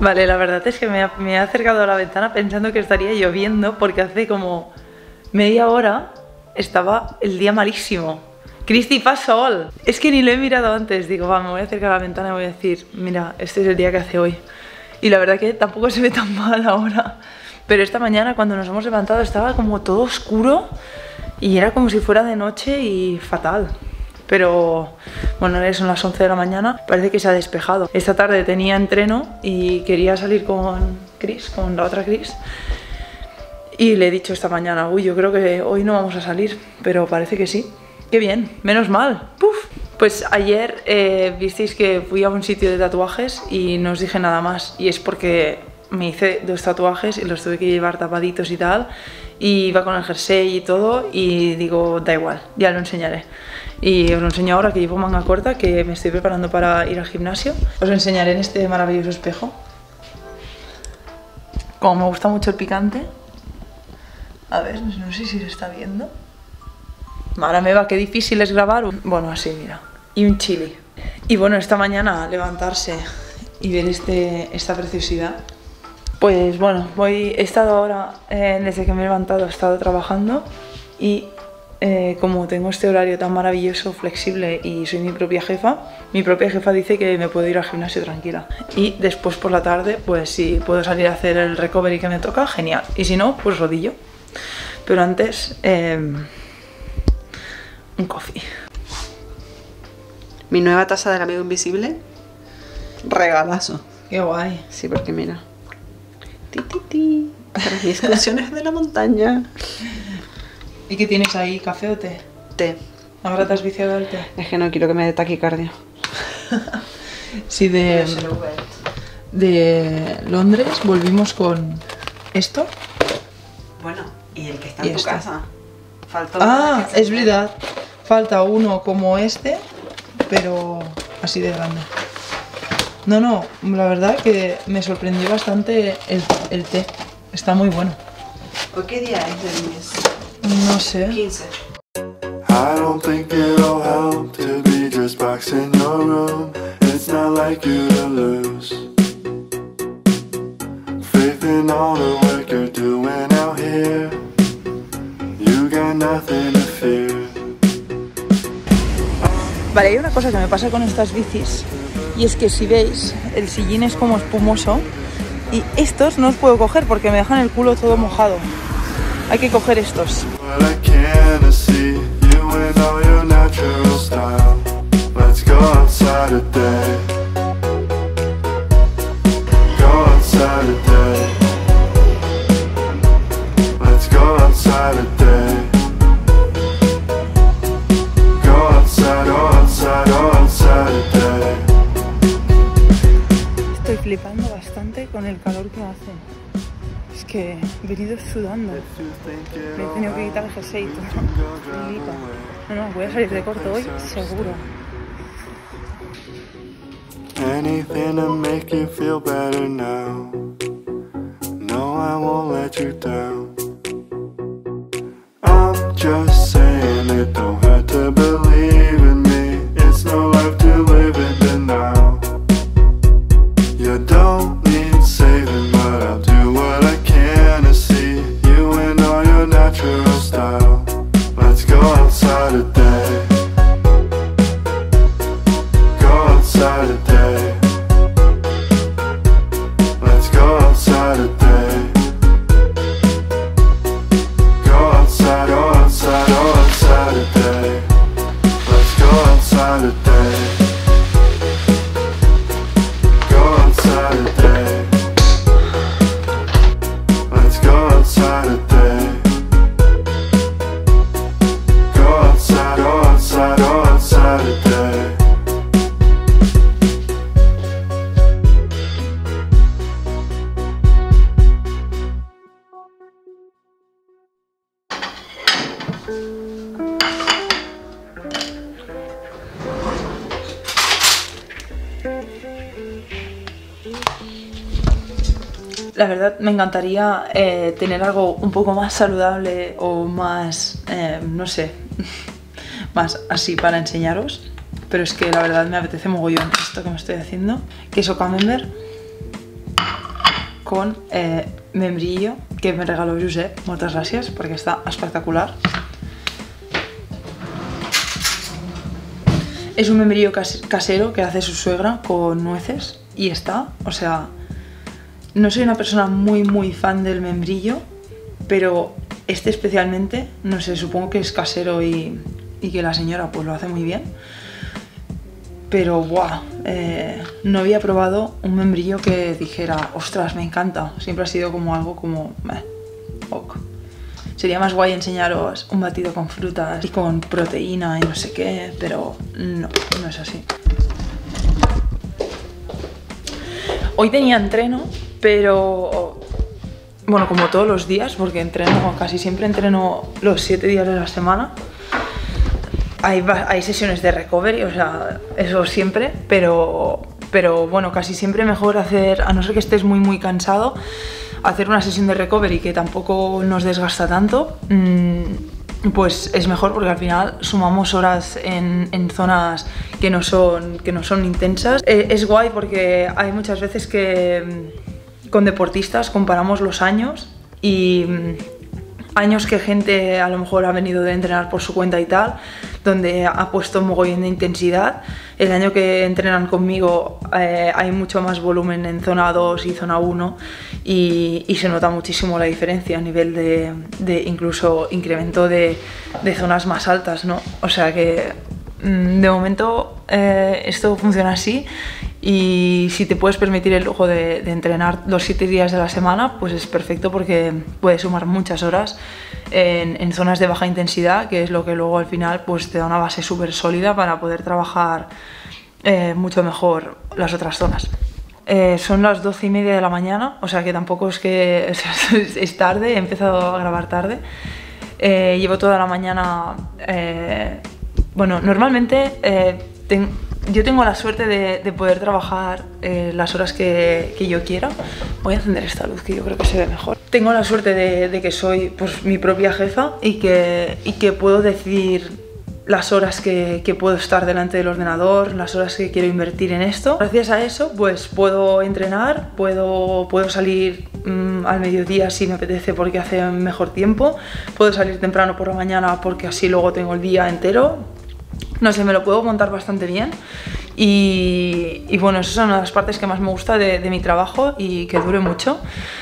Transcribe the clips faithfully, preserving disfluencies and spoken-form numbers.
Vale, la verdad es que me, ha, me he acercado a la ventana pensando que estaría lloviendo porque hace como media hora estaba el día malísimo. Cristi, fa sol. Es que ni lo he mirado antes. Digo, va, me voy a acercar a la ventana y voy a decir, mira, este es el día que hace hoy. Y la verdad que tampoco se ve tan mal ahora. Pero esta mañana cuando nos hemos levantado estaba como todo oscuro y era como si fuera de noche y fatal. Pero bueno, ahora son las once de la mañana, parece que se ha despejado. Esta tarde tenía entreno y quería salir con Chris, con la otra Chris. Y le he dicho esta mañana, uy, yo creo que hoy no vamos a salir, pero parece que sí. ¡Qué bien! ¡Menos mal! ¡Puf! Pues ayer eh, visteis que fui a un sitio de tatuajes y no os dije nada más. Y es porque me hice dos tatuajes y los tuve que llevar tapaditos y tal. Y iba con el jersey y todo y digo, da igual, ya lo enseñaré. Y os lo enseño ahora que llevo manga corta, que me estoy preparando para ir al gimnasio. Os lo enseñaré en este maravilloso espejo. Como me gusta mucho el picante. A ver, no sé si se está viendo. Ahora me va, qué difícil es grabar. Bueno, así, mira. Y un chili. Y bueno, esta mañana levantarse y ver este, esta preciosidad. Pues bueno, voy, he estado ahora, eh, desde que me he levantado, he estado trabajando. Y eh, como tengo este horario tan maravilloso, flexible y soy mi propia jefa, mi propia jefa dice que me puedo ir al gimnasio tranquila. Y después por la tarde, pues si puedo salir a hacer el recovery que me toca, genial. Y si no, pues rodillo. Pero antes, eh, un coffee. Mi nueva taza del amigo invisible. Regalazo. Qué guay. Sí, porque mira. Ti, ti, ti. Para mis excursiones de la montaña. ¿Y qué tienes ahí? ¿Café o té? Té. ¿Ahora te has viciado el té? Es que no quiero que me dé taquicardia. Sí, de, de Londres volvimos con esto. Bueno, y el que está ¿Y en tu esto? casa. Faltó Ah, es verdad. Falta uno como este, pero así de grande. No, no, la verdad que me sorprendió bastante el, el té. Está muy bueno. ¿O qué día es del mes? No sé. quince. I don't think it'll help to be just boxing your room. It's not like you to lose faith in all the work you're doing out here. You got nothing to fear. Vale, hay una cosa que me pasa con estas bicis y es que si veis, el sillín es como espumoso y estos no os puedo coger porque me dejan el culo todo mojado. Hay que coger estos. But I can't see you in all your natural style. Let's go outside today. Go outside today. Let's go outside today. Go outside, go outside, go outside today. Estoy flipando bastante con el calor que hace. Es que he venido sudando. Me he tenido que quitar el jersey y todo. Flipa. No, no, voy a salir de corto hoy, seguro. Anything to make you feel better now. No, I won't let you down. I'm just saying it don't hurt to believe in me. It's no life to live in the now. You don't need saving, but I'll do what I can to see you in all your natural style. Let's go outside today. Go outside today. Let's go outside today. Go outside, go outside, go outside today. Let's go outside today. Go outside today. Let's go outside today. Go outside, go outside, go outside today. La verdad me encantaría eh, tener algo un poco más saludable o más, eh, no sé, más así para enseñaros. Pero es que la verdad me apetece mogollón esto que me estoy haciendo. Queso camembert con eh, membrillo que me regaló Josep, muchas gracias, porque está espectacular. Es un membrillo casero que hace su suegra con nueces y está, o sea, no soy una persona muy muy fan del membrillo, pero este especialmente, no sé, supongo que es casero y, y que la señora pues lo hace muy bien. Pero guau, eh, no había probado un membrillo que dijera, ostras, me encanta. Siempre ha sido como algo como, meh, ok. Sería más guay enseñaros un batido con frutas y con proteína y no sé qué, pero no, no es así. Hoy tenía entreno, pero bueno, como todos los días, porque entreno, casi siempre entreno los siete días de la semana. Hay, hay sesiones de recovery, o sea, eso siempre, pero, pero bueno, casi siempre mejor hacer, a no ser que estés muy muy cansado, hacer una sesión de recovery que tampoco nos desgasta tanto, pues es mejor porque al final sumamos horas en, en zonas que no son, que no son intensas. Es guay porque hay muchas veces que con deportistas comparamos los años y años que gente a lo mejor ha venido de entrenar por su cuenta y tal, donde ha puesto un mogollón de intensidad. El año que entrenan conmigo eh, hay mucho más volumen en zona dos y zona uno y, y se nota muchísimo la diferencia a nivel de, de incluso incremento de, de zonas más altas, ¿no? O sea que de momento eh, esto funciona así. Y si te puedes permitir el lujo de, de entrenar los siete días de la semana, pues es perfecto porque puedes sumar muchas horas en, en zonas de baja intensidad, que es lo que luego al final pues te da una base súper sólida para poder trabajar eh, mucho mejor las otras zonas. Eh, son las doce y media de la mañana, o sea que tampoco es que o sea, es tarde, he empezado a grabar tarde. Eh, llevo toda la mañana, eh, bueno, normalmente eh, tengo... Yo tengo la suerte de, de poder trabajar eh, las horas que, que yo quiera. Voy a encender esta luz que yo creo que se ve mejor. Tengo la suerte de, de que soy pues, mi propia jefa y que, y que puedo decidir las horas que, que puedo estar delante del ordenador, las horas que quiero invertir en esto. Gracias a eso pues puedo entrenar, puedo, puedo salir mmm, al mediodía si me apetece porque hace mejor tiempo, puedo salir temprano por la mañana porque así luego tengo el día entero. No sé, me lo puedo montar bastante bien y, y bueno, esas son una de las partes que más me gusta de, de mi trabajo y que dure mucho.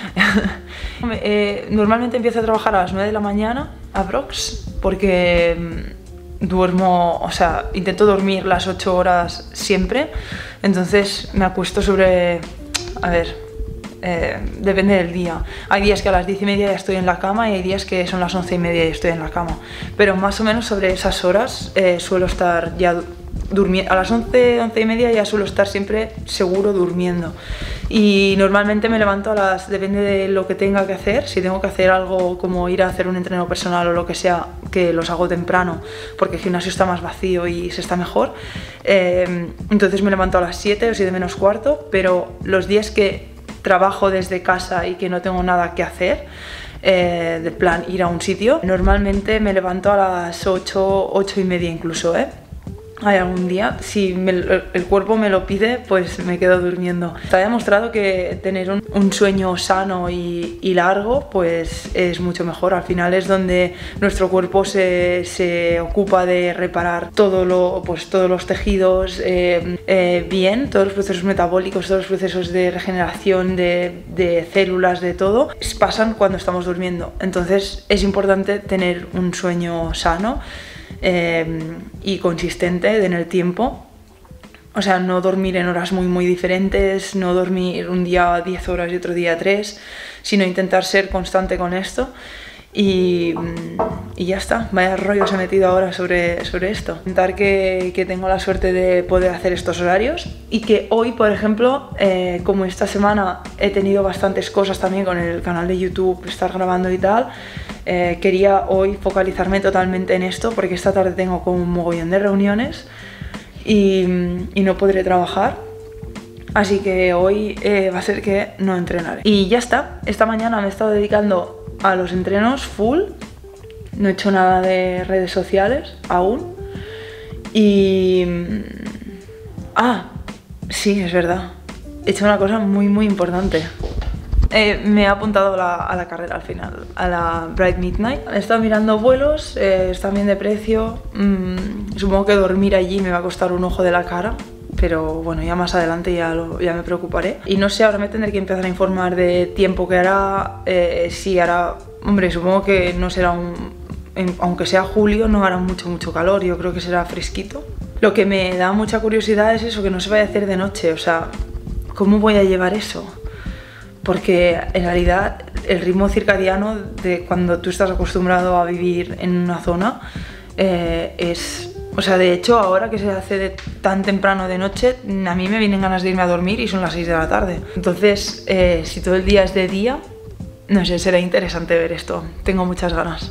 eh, normalmente empiezo a trabajar a las nueve de la mañana, aprox, porque duermo, o sea, intento dormir las ocho horas siempre, entonces me acuesto sobre, a ver... Eh, depende del día. Hay días que a las diez y media ya estoy en la cama y hay días que son las once y media y estoy en la cama. Pero más o menos sobre esas horas eh, suelo estar ya durmiendo. A las once, once y media ya suelo estar siempre seguro durmiendo. Y normalmente me levanto a las... depende de lo que tenga que hacer. Si tengo que hacer algo como ir a hacer un entreno personal o lo que sea, que los hago temprano porque el gimnasio está más vacío y se está mejor. Eh, entonces me levanto a las siete o siete menos cuarto, pero los días que trabajo desde casa y que no tengo nada que hacer, eh, de plan ir a un sitio, normalmente me levanto a las ocho, ocho y media incluso, ¿eh? Hay algún día, si me, el cuerpo me lo pide, pues me quedo durmiendo. Está demostrado que tener un, un sueño sano y, y largo, pues es mucho mejor. Al final es donde nuestro cuerpo se, se ocupa de reparar todo lo, pues, todos los tejidos eh, eh, bien, todos los procesos metabólicos, todos los procesos de regeneración de, de células, de todo, pasan cuando estamos durmiendo. Entonces es importante tener un sueño sano Eh, y consistente en el tiempo, o sea, no dormir en horas muy muy diferentes, no dormir un día diez horas y otro día tres, sino intentar ser constante con esto y, y ya está. Vaya rollo se he metido ahora sobre, sobre esto. Intentar que, que tengo la suerte de poder hacer estos horarios y que hoy, por ejemplo, eh, como esta semana he tenido bastantes cosas también con el canal de YouTube, estar grabando y tal, Eh, quería hoy focalizarme totalmente en esto porque esta tarde tengo como un mogollón de reuniones y, y no podré trabajar, así que hoy eh, va a ser que no entrenaré. Y ya está, esta mañana me he estado dedicando a los entrenos full, no he hecho nada de redes sociales aún y... Ah, sí, es verdad, he hecho una cosa muy muy importante. Eh, me he apuntado a la, a la carrera al final, a la Bright Midnight. He estado mirando vuelos, eh, están bien de precio. Mm, supongo que dormir allí me va a costar un ojo de la cara, pero bueno, ya más adelante ya, lo, ya me preocuparé. Y no sé, ahora me tendré que empezar a informar de tiempo que hará, eh, si hará... Hombre, supongo que no será un... En, aunque sea julio, no hará mucho, mucho calor, yo creo que será fresquito. Lo que me da mucha curiosidad es eso, que no se vaya a hacer de noche, o sea, ¿cómo voy a llevar eso? Porque en realidad el ritmo circadiano de cuando tú estás acostumbrado a vivir en una zona eh, es... O sea, de hecho, ahora que se hace de tan temprano de noche, a mí me vienen ganas de irme a dormir y son las seis de la tarde. Entonces, eh, si todo el día es de día, no sé, será interesante ver esto. Tengo muchas ganas.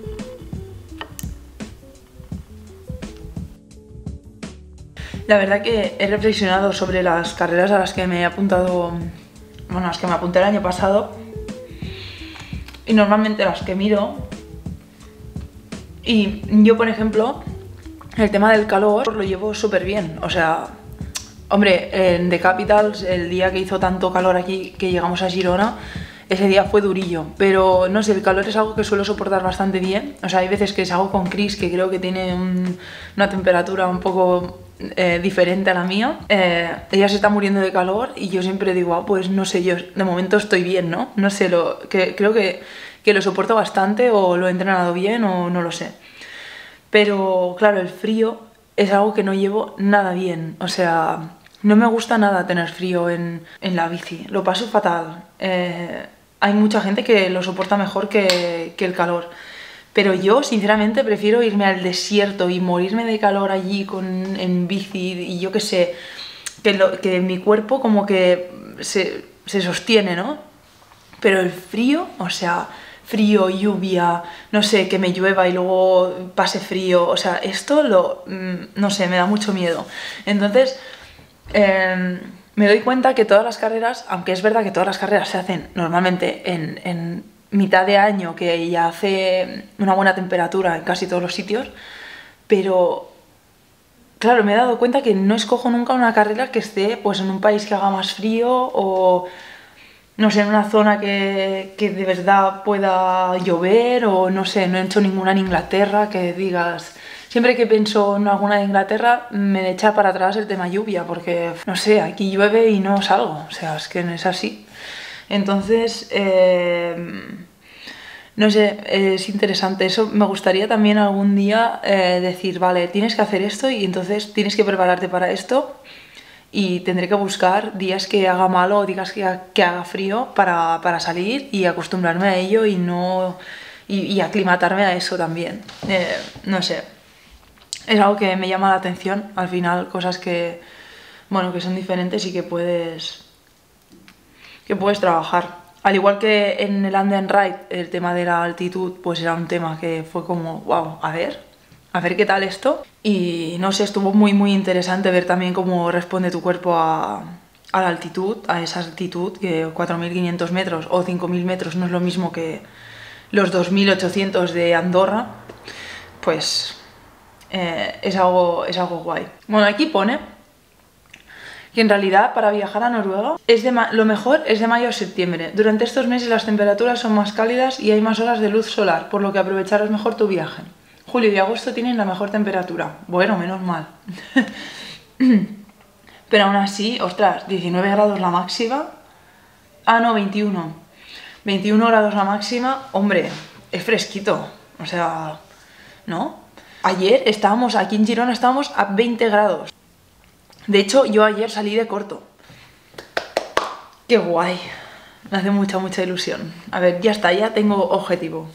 La verdad que he reflexionado sobre las carreras a las que me he apuntado... Bueno, las que me apunté el año pasado, y normalmente las que miro, y yo, por ejemplo, el tema del calor lo llevo súper bien. O sea, hombre, en The Capitals, el día que hizo tanto calor aquí que llegamos a Girona, ese día fue durillo, pero no sé, el calor es algo que suelo soportar bastante bien. O sea, hay veces que salgo con Chris, que creo que tiene un, una temperatura un poco... Eh, diferente a la mía. Eh, ella se está muriendo de calor y yo siempre digo, ah, pues no sé, yo de momento estoy bien, ¿no? No sé, lo, que, creo que, que lo soporto bastante, o lo he entrenado bien, o no lo sé. Pero claro, el frío es algo que no llevo nada bien. O sea, no me gusta nada tener frío en, en la bici, lo paso fatal. Eh, hay mucha gente que lo soporta mejor que, que el calor. Pero yo, sinceramente, prefiero irme al desierto y morirme de calor allí con, en bici, y yo qué sé, que, lo, que mi cuerpo como que se, se sostiene, ¿no? Pero el frío, o sea, frío, lluvia, no sé, que me llueva y luego pase frío, o sea, esto lo, no sé, me da mucho miedo. Entonces, eh, me doy cuenta que todas las carreras, aunque es verdad que todas las carreras se hacen normalmente en... en mitad de año, que ya hace una buena temperatura en casi todos los sitios, pero claro, me he dado cuenta que no escojo nunca una carrera que esté pues en un país que haga más frío, o no sé, en una zona que, que de verdad pueda llover, o no sé, no he hecho ninguna en Inglaterra que digas... Siempre que pienso en alguna de Inglaterra me echa para atrás el tema lluvia, porque no sé, aquí llueve y no salgo, o sea, es que no es así. Entonces, eh, no sé, es interesante. Eso me gustaría también algún día eh, decir, vale, tienes que hacer esto y entonces tienes que prepararte para esto, y tendré que buscar días que haga malo o días que, que haga frío para, para salir y acostumbrarme a ello y, no, y, y aclimatarme a eso también. Eh, no sé, es algo que me llama la atención, al final, cosas que, bueno, que son diferentes y que puedes... que puedes trabajar. Al igual que en el London Ride, el tema de la altitud, pues era un tema que fue como, wow, a ver, a ver qué tal esto. Y no sé, estuvo muy muy interesante ver también cómo responde tu cuerpo a, a la altitud, a esa altitud, que cuatro mil quinientos metros o cinco mil metros no es lo mismo que los dos mil ochocientos de Andorra, pues eh, es, algo, es algo guay. Bueno, aquí pone que en realidad para viajar a Noruega es de lo mejor es de mayo a septiembre. Durante estos meses las temperaturas son más cálidas y hay más horas de luz solar, por lo que aprovecharás mejor tu viaje. Julio y agosto tienen la mejor temperatura. Bueno, menos mal. Pero aún así, ostras, diecinueve grados la máxima. Ah, no, veintiuno. veintiuno grados la máxima. Hombre, es fresquito. O sea, ¿no? Ayer estábamos, aquí en Girona estábamos a veinte grados. De hecho, yo ayer salí de corto. ¡Qué guay! Me hace mucha, mucha ilusión. A ver, ya está, ya tengo objetivo.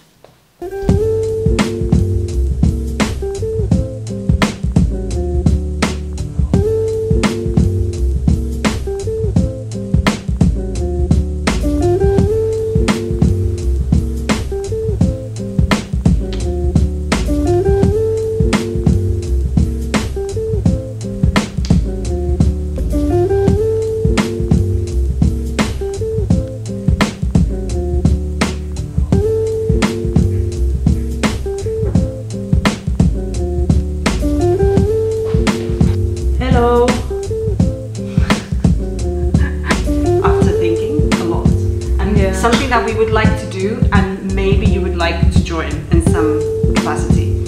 something that we would like to do, and maybe you would like to join in some capacity.